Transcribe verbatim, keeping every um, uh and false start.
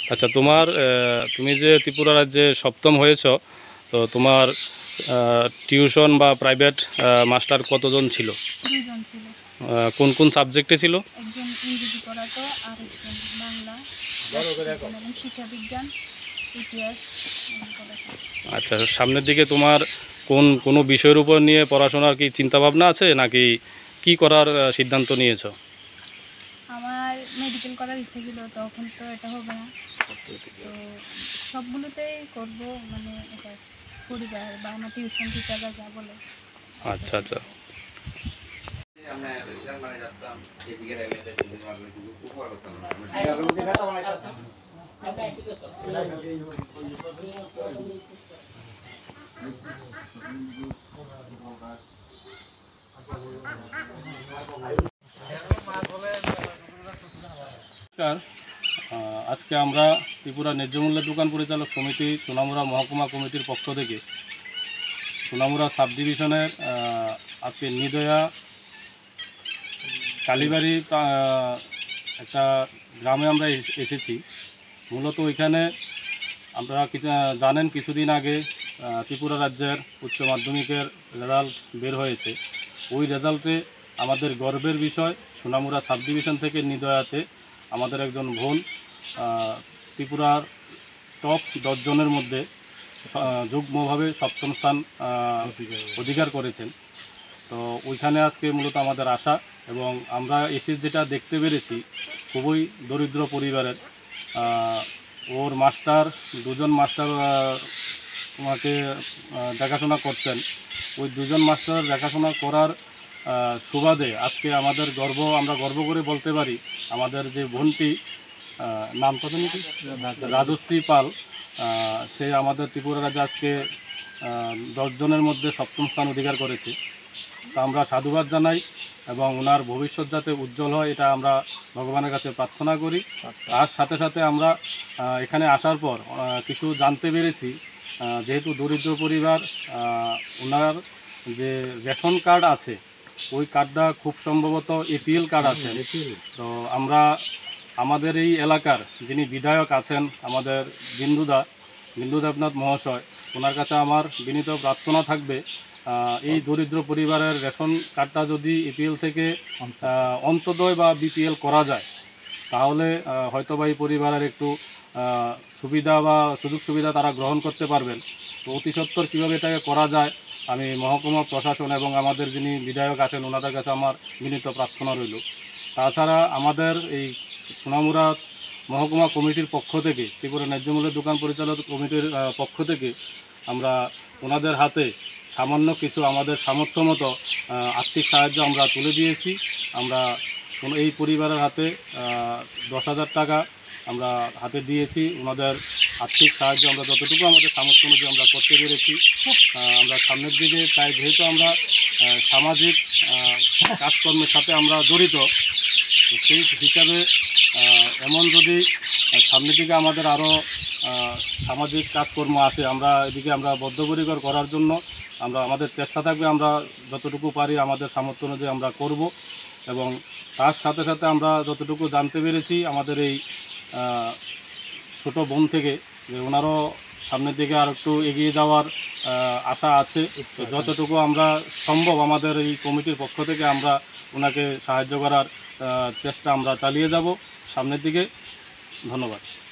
আচ্ছা, তোমার আহ, তুমি যে ত্রিপুরা রাজ্যে সপ্তম হয়েছ, তো তোমার টিউশন বা প্রাইভেট মাস্টার কতজন ছিল? দুইজন ছিল। আহ, কোন কোন সাবজেক্টে ছিল? একজন ইংরেজি পড়াতো আর একজন বাংলা, রাষ্ট্রবিজ্ঞান এবং শিক্ষাবিজ্ঞান, ইতিহাস এগুলো পড়াতো। আচ্ছা, সামনের দিকে তোমার কোন কোনো বিষয়ের উপর নিয়ে পড়াশোনার কি চিন্তা ভাবনা আছে, নাকি কি করার আহ, সিদ্ধান্ত নিয়েছো? আমার মেডিকেল করার ইচ্ছে ছিল, তখন তো এটা হবে না, তো সবগুলোতেই করব, মানে এটা পরিবার বা আমার টিউশন টিচাররা যা বলে। আচ্ছা আচ্ছা। নমস্কার। আহ, আজকে আমরা ত্রিপুরা ন্যায্য মূল্যের দোকান পরিচালক সমিতি সোনামুড়া মহকুমা কমিটির পক্ষ থেকে সোনামুড়া সাব ডিভিশনের আহ, আজকে নিদয়া কালীবাড়ি আহ, একটা গ্রামে আমরা এস- এসেছি। মূলত ওইখানে আমরা কিছু জানেন, কিছুদিন আগে আহ, ত্রিপুরা রাজ্যের উচ্চ মাধ্যমিকের রেজাল্ট বের হয়েছে। ওই রেজাল্টে আমাদের গর্বের বিষয়, সোনামুড়া সাব ডিভিশন থেকে নিদয়াতে আমাদের একজন বোন আহ, ত্রিপুরার টপ দশজনের মধ্যে আহ, যুগ্মভাবে সপ্তম স্থান আহ, অধিকার করেছেন। তো ওইখানে আজকে মূলত আমাদের আশা, এবং আমরা এসে যেটা দেখতে পেরেছি, খুবই দরিদ্র পরিবারের। আহ, ওর মাস্টার, দুজন মাস্টার আমাকে দেখাশোনা করতেন। ওই দুজন মাস্টার দেখাশোনা করার আহ, সুবাদে আজকে আমাদের গর্ব, আমরা গর্ব করে বলতে পারি, আমাদের যে বোনটি, আহ, নাম কত নাকি, রাজশ্রী পাল, আহ, সে আমাদের ত্রিপুরা রাজ্যে আজকে আহ, দশজনের মধ্যে সপ্তম স্থান অধিকার করেছে। তা আমরা সাধুবাদ জানাই, এবং ওনার ভবিষ্যৎ যাতে উজ্জ্বল হয় এটা আমরা ভগবানের কাছে প্রার্থনা করি। তার সাথে সাথে আমরা আহ, এখানে আসার পর আহ, কিছু জানতে পেরেছি। আহ, যেহেতু দরিদ্র পরিবার, আহ, ওনার যে রেশন কার্ড আছে, ওই কার্ডটা খুব সম্ভবত এপিএল কার্ড আছে। তো আমরা আমাদের এই এলাকার যিনি বিধায়ক আছেন, আমাদের বিন্দুদা বিন্দু দেবনাথ মহাশয়, ওনার কাছে আমার বিনীত প্রার্থনা থাকবে, আহ, এই দরিদ্র পরিবারের রেশন কার্ডটা যদি এপিএল থেকে আহ, অন্তোদয় বা বিপিএল করা যায়, তাহলে আহ, হয়তো বা এই পরিবারের একটু আহ, সুবিধা বা সুযোগ সুবিধা তারা গ্রহণ করতে পারবেন। তো অতি সত্বর কীভাবে এটাকে করা যায়, আমি মহকুমা প্রশাসন এবং আমাদের যিনি বিধায়ক আছেন ওনাদের কাছে আমার বিনীত প্রার্থনা রইল। তাছাড়া আমাদের এই সোনামুড়া মহকুমা কমিটির পক্ষ থেকে, ত্রিপুরা ন্যায্য মূল্যের দোকান পরিচালক কমিটির আহ, পক্ষ থেকে আমরা ওনাদের হাতে সামান্য কিছু আমাদের সামর্থ্য মতো আহ, আর্থিক সাহায্য আমরা তুলে দিয়েছি। আমরা কোনো এই পরিবারের হাতে আহ, দশ হাজার টাকা আমরা হাতে দিয়েছি। ওনাদের আর্থিক সাহায্য আমরা যতটুকু আমাদের সামর্থ্য অনুযায়ী আমরা করতে পেরেছি। আহ, আমরা সামনের দিকে চাই, যেহেতু আমরা আহ, সামাজিক আহ, কাজকর্মের সাথে আমরা জড়িত, তো সেই হিসাবে আহ, এমন যদি আহ, সামনের দিকে আমাদের আরও সামাজিক কাজকর্ম আসে, আমরা এদিকে আমরা বদ্ধপরিকর করার জন্য আমরা আমাদের চেষ্টা থাকবে, আমরা যতটুকু পারি আমাদের সামর্থ্য অনুযায়ী আমরা করব। এবং তার সাথে সাথে আমরা যতটুকু জানতে পেরেছি আমাদের এই আহ, ছোট বোন থেকে, যে ওনারও সামনের দিকে আর একটু এগিয়ে যাওয়ার আহ, আশা আছে। তো যতটুকু আমরা সম্ভব আমাদের এই কমিটির পক্ষ থেকে আমরা ওনাকে সাহায্য করার আহ, চেষ্টা আমরা চালিয়ে যাব সামনের দিকে। ধন্যবাদ।